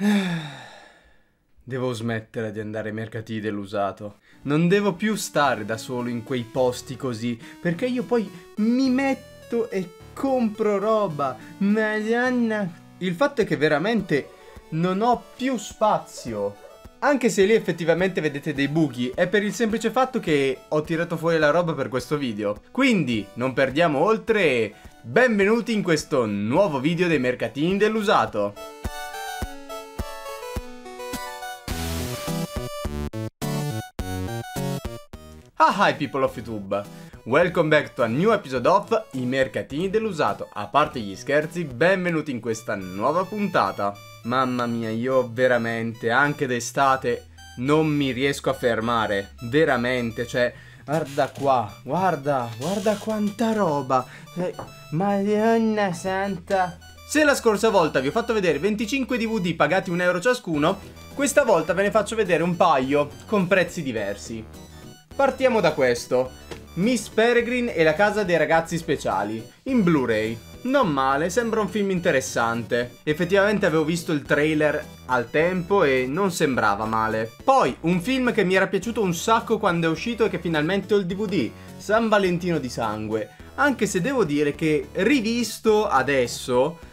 Devo smettere di andare ai mercatini dell'usato. Non devo più stare da solo in quei posti così, perché io poi mi metto e compro roba. Madonna. Il fatto è che veramente non ho più spazio. Anche se lì effettivamente vedete dei buchi, è per il semplice fatto che ho tirato fuori la roba per questo video. Quindi non perdiamo oltre e benvenuti in questo nuovo video dei mercatini dell'usato. Hi people of YouTube, welcome back to a new episode of I mercatini dell'usato. A parte gli scherzi, benvenuti in questa nuova puntata. Mamma mia, io veramente, anche d'estate, non mi riesco a fermare. Veramente, cioè, guarda qua, guarda quanta roba. Madonna santa. Se la scorsa volta vi ho fatto vedere 25 DVD pagati €1 ciascuno, questa volta ve ne faccio vedere un paio con prezzi diversi. Partiamo da questo, Miss Peregrine e la casa dei ragazzi speciali, in Blu-ray. Non male, sembra un film interessante. Effettivamente avevo visto il trailer al tempo e non sembrava male. Poi, un film che mi era piaciuto un sacco quando è uscito e che finalmente ho il DVD, San Valentino di sangue. Anche se devo dire che, rivisto adesso,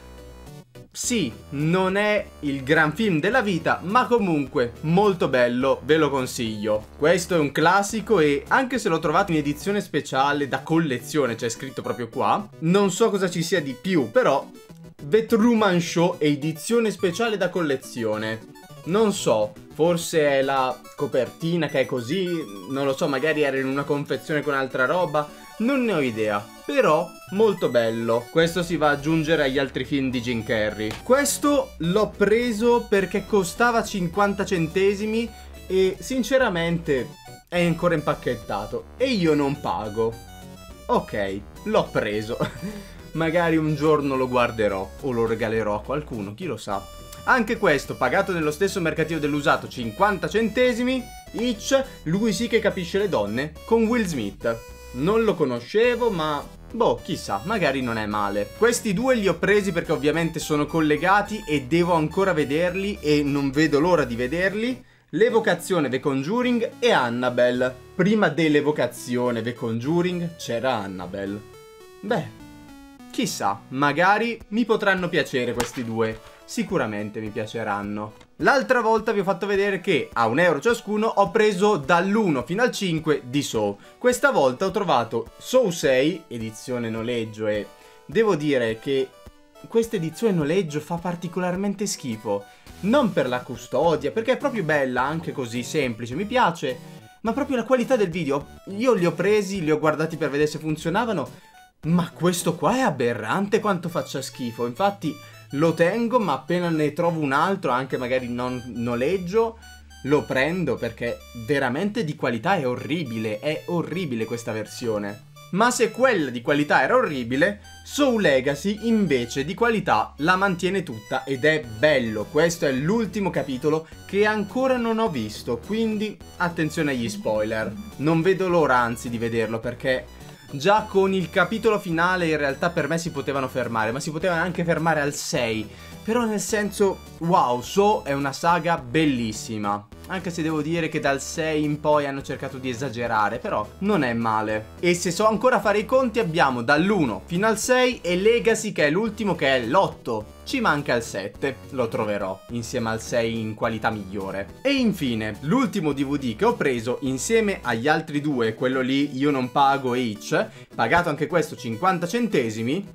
sì, non è il gran film della vita, ma comunque molto bello, ve lo consiglio. Questo è un classico e anche se l'ho trovato in edizione speciale da collezione, c'è scritto proprio qua, non so cosa ci sia di più, però The Truman Show edizione speciale da collezione. Non so, forse è la copertina che è così, non lo so, magari era in una confezione con altra roba, non ne ho idea, però molto bello. Questo si va ad aggiungere agli altri film di Jim Carrey. Questo l'ho preso perché costava 50 centesimi e sinceramente è ancora impacchettato e io non pago. Ok, l'ho preso. Magari un giorno lo guarderò o lo regalerò a qualcuno, chi lo sa. Anche questo pagato nello stesso mercatino dell'usato, 50 centesimi each, lui sì che capisce le donne, con Will Smith. Non lo conoscevo, ma boh, chissà, magari non è male. Questi due li ho presi perché ovviamente sono collegati e devo ancora vederli e non vedo l'ora di vederli. L'Evocazione The Conjuring e Annabelle. Prima dell'Evocazione The Conjuring c'era Annabelle. Beh, chissà, magari mi potranno piacere questi due. Sicuramente mi piaceranno. L'altra volta vi ho fatto vedere che a €1 ciascuno ho preso dall'1 fino al 5 di Saw. Questa volta ho trovato Saw 6, edizione noleggio, e devo dire che questa edizione noleggio fa particolarmente schifo. Non per la custodia, perché è proprio bella, anche così semplice, mi piace, ma proprio la qualità del video. Io li ho presi, li ho guardati per vedere se funzionavano, ma questo qua è aberrante quanto faccia schifo. Infatti lo tengo, ma appena ne trovo un altro, anche magari non noleggio, lo prendo perché veramente di qualità è orribile questa versione. Ma se quella di qualità era orribile, Saw Legacy invece di qualità la mantiene tutta ed è bello. Questo è l'ultimo capitolo che ancora non ho visto, quindi attenzione agli spoiler. Non vedo l'ora anzi di vederlo perché già con il capitolo finale in realtà per me si potevano fermare, ma si potevano anche fermare al 6. Però nel senso, wow, Saw è una saga bellissima. Anche se devo dire che dal 6 in poi hanno cercato di esagerare, però non è male. E se so ancora fare i conti abbiamo dall'1 fino al 6 e Legacy che è l'ultimo, che è l'8. Ci manca il 7, lo troverò insieme al 6 in qualità migliore. E infine, l'ultimo DVD che ho preso insieme agli altri due, quello lì io non pago each, pagato anche questo 50 centesimi,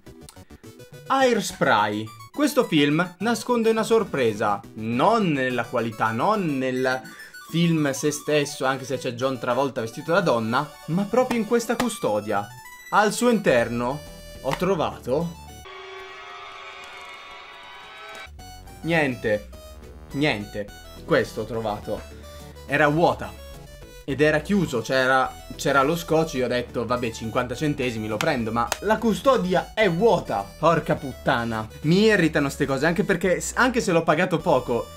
Hairspray. Questo film nasconde una sorpresa, non nella qualità, non nel film se stesso, anche se c'è John Travolta vestito da donna, ma proprio in questa custodia. Al suo interno ho trovato niente, questo ho trovato, era vuota ed era chiuso, c'era lo scotch, io ho detto vabbè 50 centesimi lo prendo, ma la custodia è vuota, porca puttana. Mi irritano ste cose, anche perché anche se l'ho pagato poco,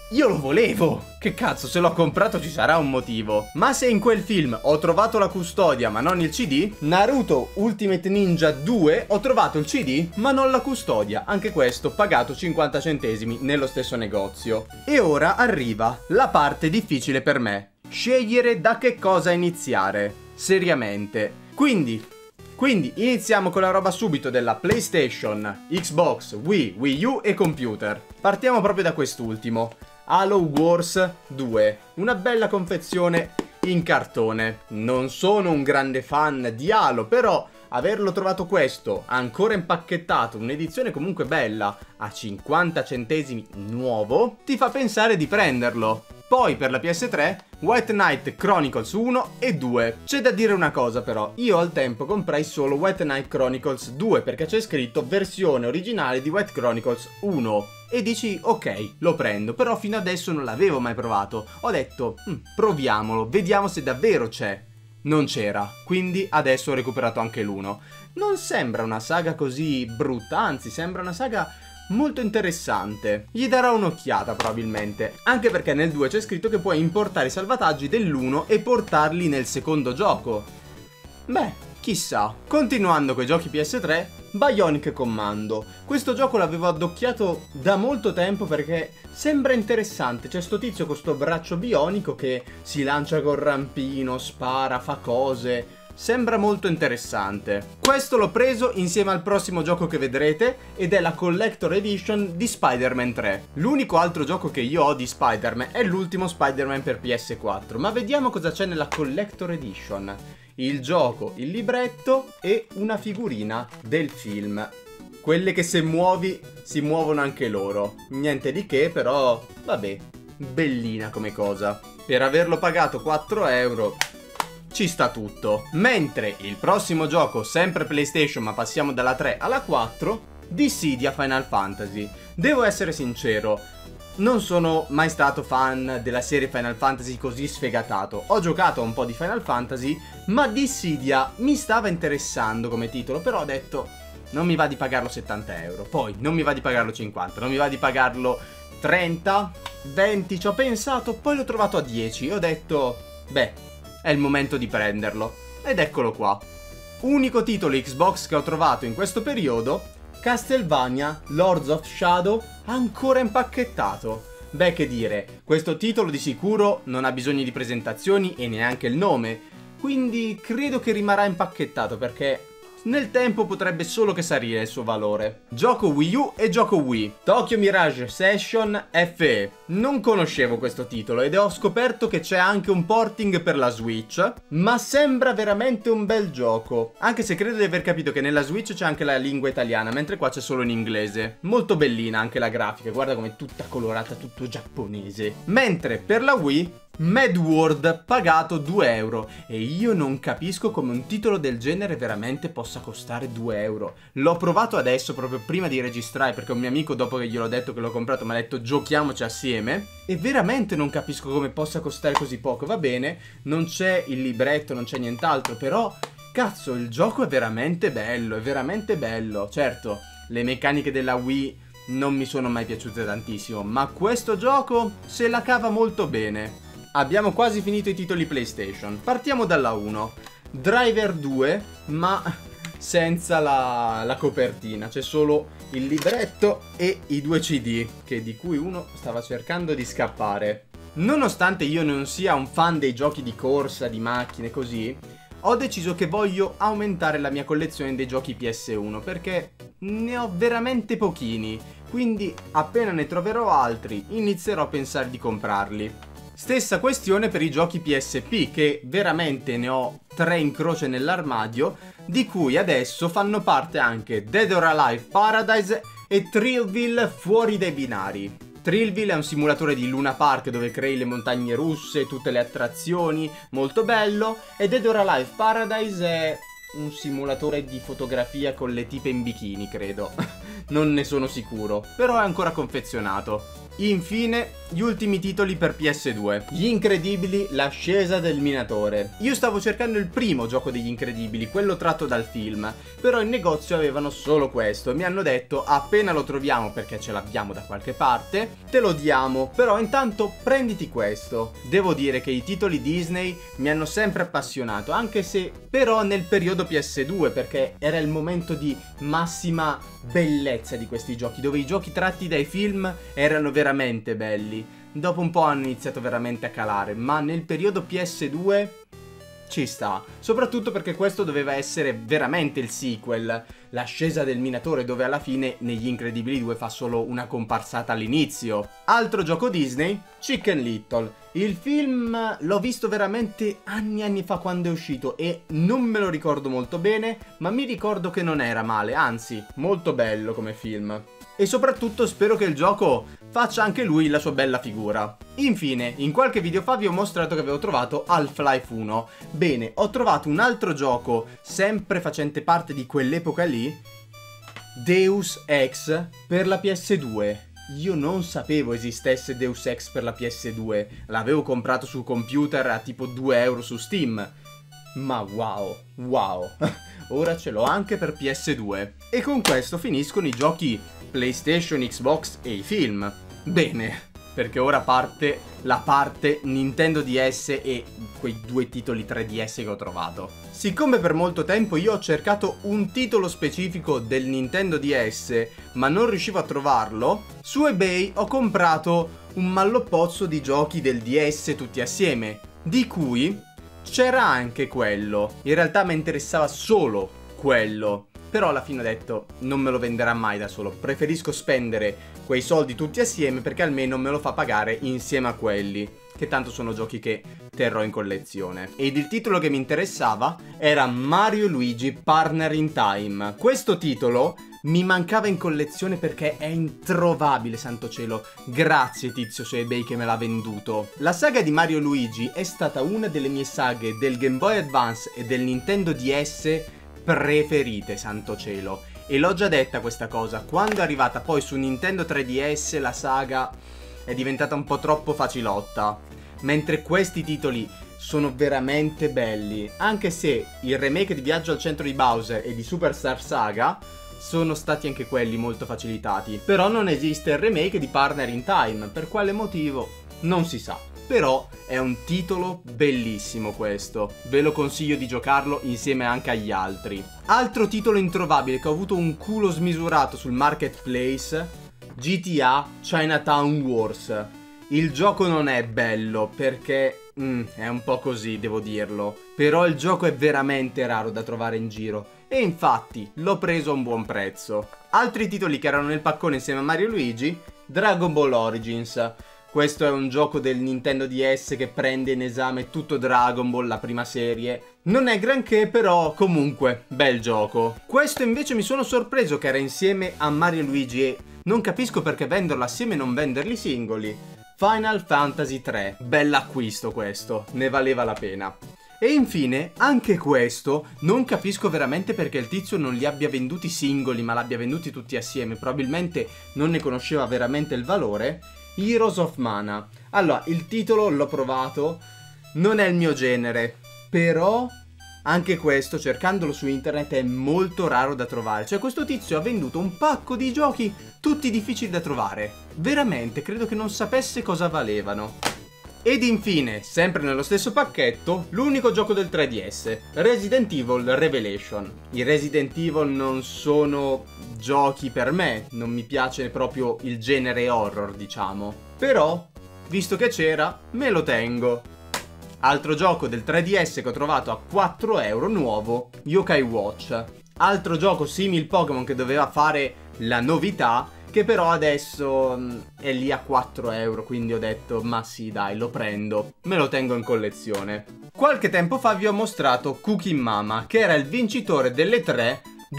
io lo volevo! Che cazzo, se l'ho comprato ci sarà un motivo. Ma se in quel film ho trovato la custodia ma non il CD, Naruto Ultimate Ninja 2 ho trovato il CD ma non la custodia. Anche questo pagato 50 centesimi nello stesso negozio. E ora arriva la parte difficile per me. Scegliere da che cosa iniziare. Seriamente. Quindi iniziamo con la roba subito della PlayStation, Xbox, Wii, Wii U e computer. Partiamo proprio da quest'ultimo. Halo Wars 2, una bella confezione in cartone. Non sono un grande fan di Halo, però averlo trovato questo, ancora impacchettato, un'edizione comunque bella, a 50 centesimi nuovo, ti fa pensare di prenderlo. Poi per la PS3, White Knight Chronicles 1 e 2. C'è da dire una cosa però, io al tempo comprai solo White Knight Chronicles 2 perché c'è scritto versione originale di White Chronicles 1. E dici, ok, lo prendo, però fino adesso non l'avevo mai provato. Ho detto, proviamolo, vediamo se davvero c'è. Non c'era, quindi adesso ho recuperato anche l'1. Non sembra una saga così brutta, anzi sembra una saga molto interessante. Gli darò un'occhiata probabilmente, anche perché nel 2 c'è scritto che puoi importare i salvataggi dell'1 e portarli nel secondo gioco. Beh, chissà. Continuando con i giochi PS3, Bionic Commando. Questo gioco l'avevo addocchiato da molto tempo perché sembra interessante. C'è sto tizio con sto braccio bionico che si lancia col rampino, spara, fa cose. Sembra molto interessante. Questo l'ho preso insieme al prossimo gioco che vedrete ed è la Collector Edition di Spider-Man 3. L'unico altro gioco che io ho di Spider-Man è l'ultimo Spider-Man per PS4. Ma vediamo cosa c'è nella Collector Edition. Il gioco, il libretto e una figurina del film. Quelle che se muovi si muovono anche loro. Niente di che, però vabbè, bellina come cosa. Per averlo pagato 4 euro ci sta tutto. Mentre il prossimo gioco, sempre PlayStation ma passiamo dalla 3 alla 4, Dissidia Final Fantasy. Devo essere sincero, non sono mai stato fan della serie Final Fantasy così sfegatato. Ho giocato a un po' di Final Fantasy, ma Dissidia mi stava interessando come titolo, però ho detto non mi va di pagarlo 70 euro, poi non mi va di pagarlo 50, non mi va di pagarlo 30, 20, ci ho pensato, poi l'ho trovato a 10 e ho detto beh, è il momento di prenderlo. Ed eccolo qua. Unico titolo Xbox che ho trovato in questo periodo, Castlevania Lords of Shadow, ancora impacchettato. Beh, che dire, questo titolo di sicuro non ha bisogno di presentazioni e neanche il nome, quindi credo che rimarrà impacchettato perché nel tempo potrebbe solo che salire il suo valore. Gioco Wii U e gioco Wii. Tokyo Mirage Session FE. Non conoscevo questo titolo ed ho scoperto che c'è anche un porting per la Switch, ma sembra veramente un bel gioco. Anche se credo di aver capito che nella Switch c'è anche la lingua italiana, mentre qua c'è solo in inglese. Molto bellina anche la grafica, guarda com'è tutta colorata, tutto giapponese. Mentre per la Wii Mad World pagato 2 euro e io non capisco come un titolo del genere veramente possa costare 2 euro. L'ho provato adesso proprio prima di registrare perché un mio amico dopo che gliel'ho detto che l'ho comprato mi ha detto giochiamoci assieme e veramente non capisco come possa costare così poco. Va bene, non c'è il libretto, non c'è nient'altro, però cazzo il gioco è veramente bello, è veramente bello. Certo, le meccaniche della Wii non mi sono mai piaciute tantissimo, ma questo gioco se la cava molto bene. Abbiamo quasi finito i titoli PlayStation. Partiamo dalla 1. Driver 2, ma senza la copertina. C'è solo il libretto e i 2 CD, di cui uno stava cercando di scappare. Nonostante io non sia un fan dei giochi di corsa, di macchine, così, ho deciso che voglio aumentare la mia collezione dei giochi PS1, perché ne ho veramente pochini. Quindi appena ne troverò altri, inizierò a pensare di comprarli. Stessa questione per i giochi PSP, che veramente ne ho 3 in croce nell'armadio, di cui adesso fanno parte anche Dead or Alive Paradise e Thrillville Fuori dai binari. Thrillville è un simulatore di Luna Park dove crei le montagne russe, tutte le attrazioni, molto bello, e Dead or Alive Paradise è un simulatore di fotografia con le tipe in bikini, credo. non ne sono sicuro, però è ancora confezionato. Infine, gli ultimi titoli per PS2. Gli Incredibili, l'ascesa del minatore. Io stavo cercando il primo gioco degli Incredibili, quello tratto dal film, però in negozio avevano solo questo e mi hanno detto appena lo troviamo, perché ce l'abbiamo da qualche parte, te lo diamo, però intanto prenditi questo. Devo dire che i titoli Disney mi hanno sempre appassionato, anche se però nel periodo PS2, perché era il momento di massima bellezza di questi giochi, dove i giochi tratti dai film erano veramente belli. Dopo un po' hanno iniziato veramente a calare, ma nel periodo PS2 ci sta, soprattutto perché questo doveva essere veramente il sequel, l'ascesa del minatore, dove alla fine negli Incredibili 2 fa solo una comparsata all'inizio. Altro gioco Disney, Chicken Little. Il film l'ho visto veramente anni fa quando è uscito e non me lo ricordo molto bene, ma mi ricordo che non era male, anzi, molto bello come film. E soprattutto spero che il gioco faccia anche lui la sua bella figura. Infine, in qualche video fa vi ho mostrato che avevo trovato Half-Life 1. Bene, ho trovato un altro gioco, sempre facente parte di quell'epoca lì, Deus Ex per la PS2. Io non sapevo esistesse Deus Ex per la PS2, l'avevo comprato sul computer a tipo 2 euro su Steam. Ma wow, ora ce l'ho anche per PS2. E con questo finiscono i giochi PlayStation, Xbox e i film. Bene, perché ora parte la parte Nintendo DS e quei due titoli 3DS che ho trovato. Siccome per molto tempo io ho cercato un titolo specifico del Nintendo DS, ma non riuscivo a trovarlo, su eBay ho comprato un malloppozzo di giochi del DS tutti assieme, di cui c'era anche quello. In realtà mi interessava solo quello, però alla fine ho detto non me lo venderà mai da solo, preferisco spendere quei soldi tutti assieme perché almeno me lo fa pagare insieme a quelli, che tanto sono giochi che terrò in collezione. Ed il titolo che mi interessava era Mario e Luigi Partner in Time. Questo titolo mi mancava in collezione perché è introvabile, santo cielo. Grazie tizio su eBay che me l'ha venduto. La saga di Mario e Luigi è stata una delle mie saghe del Game Boy Advance e del Nintendo DS preferite, santo cielo. E l'ho già detta questa cosa, quando è arrivata poi su Nintendo 3DS la saga è diventata un po' troppo facilotta, mentre questi titoli sono veramente belli, anche se il remake di Viaggio al centro di Bowser e di Superstar Saga sono stati anche quelli molto facilitati. Però non esiste il remake di Partner in Time, per quale motivo non si sa. Però è un titolo bellissimo questo, ve lo consiglio di giocarlo insieme anche agli altri. Altro titolo introvabile che ho avuto un culo smisurato sul marketplace, GTA Chinatown Wars. Il gioco non è bello perché è un po' così, devo dirlo, però il gioco è veramente raro da trovare in giro e infatti l'ho preso a un buon prezzo. Altri titoli che erano nel paccone insieme a Mario e Luigi, Dragon Ball Origins. Questo è un gioco del Nintendo DS che prende in esame tutto Dragon Ball, la prima serie. Non è granché, però comunque, bel gioco. Questo invece mi sono sorpreso che era insieme a Mario e Luigi e non capisco perché venderlo assieme e non venderli singoli. Final Fantasy 3, bell'acquisto questo, ne valeva la pena. E infine, anche questo, non capisco veramente perché il tizio non li abbia venduti singoli ma l'abbia venduti tutti assieme, probabilmente non ne conosceva veramente il valore. Heroes of Mana. Allora, il titolo l'ho provato, non è il mio genere, però anche questo, cercandolo su internet, è molto raro da trovare. Cioè, questo tizio ha venduto un pacco di giochi tutti difficili da trovare. Veramente, credo che non sapesse cosa valevano. Ed infine, sempre nello stesso pacchetto, l'unico gioco del 3DS, Resident Evil Revelation. I Resident Evil non sono giochi per me, non mi piace proprio il genere horror, diciamo. Però, visto che c'era, me lo tengo. Altro gioco del 3DS che ho trovato a 4 euro nuovo, Yokai Watch. Altro gioco simil Pokémon che doveva fare la novità, che però adesso è lì a 4 euro, quindi ho detto ma sì dai, lo prendo, me lo tengo in collezione. Qualche tempo fa vi ho mostrato Cooking Mama, che era il vincitore delle 3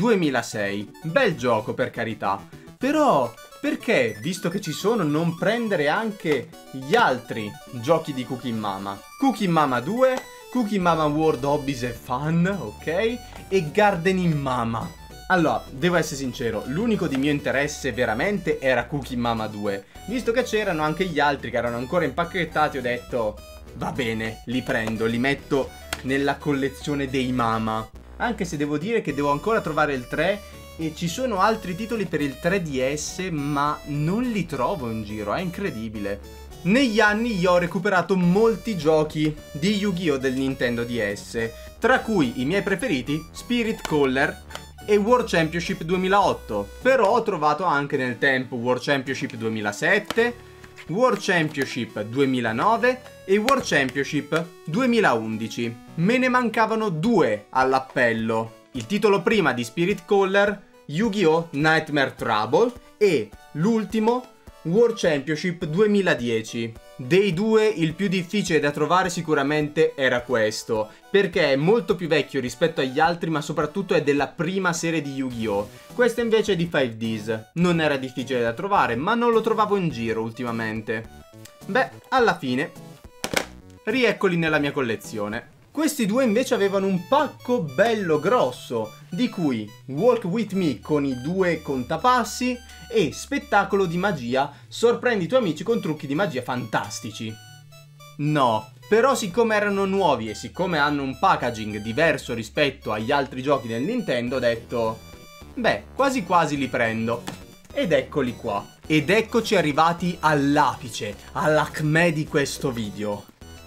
2006. Bel gioco per carità, però perché, visto che ci sono, non prendere anche gli altri giochi di Cooking Mama? Cooking Mama 2, Cooking Mama World Hobbies and Fun, ok? E Gardening Mama. Allora, devo essere sincero, l'unico di mio interesse veramente era Cookie Mama 2. Visto che c'erano anche gli altri che erano ancora impacchettati, ho detto va bene, li prendo, li metto nella collezione dei Mama. Anche se devo dire che devo ancora trovare il 3 e ci sono altri titoli per il 3DS, ma non li trovo in giro, è incredibile. Negli anni io ho recuperato molti giochi di Yu-Gi-Oh! Del Nintendo DS, tra cui i miei preferiti Spirit Caller e World Championship 2008. Però ho trovato anche nel tempo World Championship 2007, World Championship 2009 e World Championship 2011. Me ne mancavano 2 all'appello. Il titolo prima di Spirit Caller, Yu-Gi-Oh! Nightmare Trouble, e l'ultimo World Championship 2010. Dei due il più difficile da trovare sicuramente era questo, perché è molto più vecchio rispetto agli altri, ma soprattutto è della prima serie di Yu-Gi-Oh! Questo invece è di 5Ds. Non era difficile da trovare, ma non lo trovavo in giro ultimamente. Beh, alla fine rieccoli nella mia collezione. Questi due invece avevano un pacco bello grosso, di cui Walk With Me con i 2 contapassi e Spettacolo di magia, sorprendi i tuoi amici con trucchi di magia fantastici. No, però siccome erano nuovi e siccome hanno un packaging diverso rispetto agli altri giochi del Nintendo, ho detto beh, quasi quasi li prendo. Ed eccoli qua. Ed eccoci arrivati all'apice, all'acme di questo video.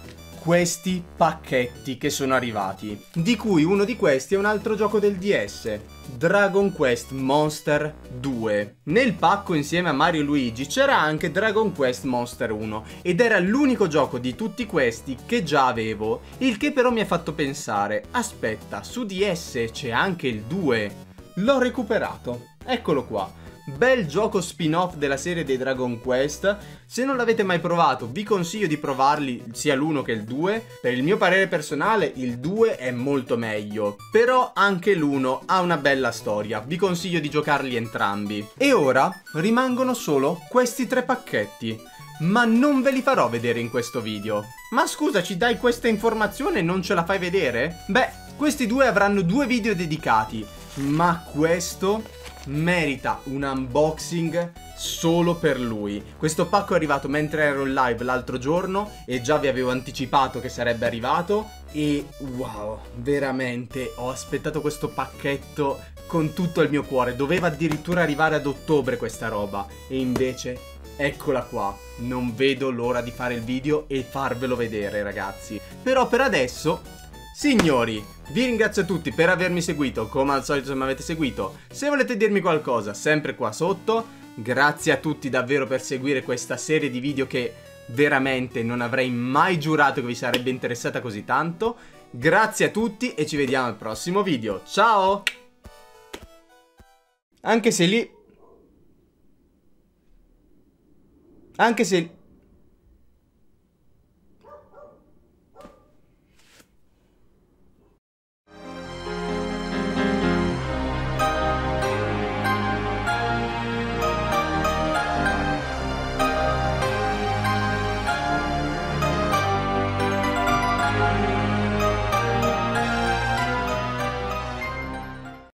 Questi pacchetti che sono arrivati, di cui uno di questi è un altro gioco del DS, Dragon Quest Monster 2. Nel pacco insieme a Mario e Luigi c'era anche Dragon Quest Monster 1 ed era l'unico gioco di tutti questi che già avevo, il che però mi ha fatto pensare, aspetta, su DS c'è anche il 2. L'ho recuperato, eccolo qua. Bel gioco spin-off della serie dei Dragon Quest. Se non l'avete mai provato vi consiglio di provarli sia l'1 che il 2. Per il mio parere personale il 2 è molto meglio, però anche l'1 ha una bella storia. Vi consiglio di giocarli entrambi. E ora rimangono solo questi 3 pacchetti, ma non ve li farò vedere in questo video. Ma scusa, ci dai questa informazione e non ce la fai vedere? Beh, questi due avranno 2 video dedicati, ma questo merita un unboxing solo per lui. Questo pacco è arrivato mentre ero in live l'altro giorno e già vi avevo anticipato che sarebbe arrivato e wow, veramente ho aspettato questo pacchetto con tutto il mio cuore. Doveva addirittura arrivare ad ottobre questa roba e invece eccola qua. Non vedo l'ora di fare il video e farvelo vedere, ragazzi. Però per adesso, signori, vi ringrazio tutti per avermi seguito, come al solito se mi avete seguito. Se volete dirmi qualcosa, sempre qua sotto. Grazie a tutti davvero per seguire questa serie di video che veramente non avrei mai giurato che vi sarebbe interessata così tanto. Grazie a tutti e ci vediamo al prossimo video. Ciao! Anche se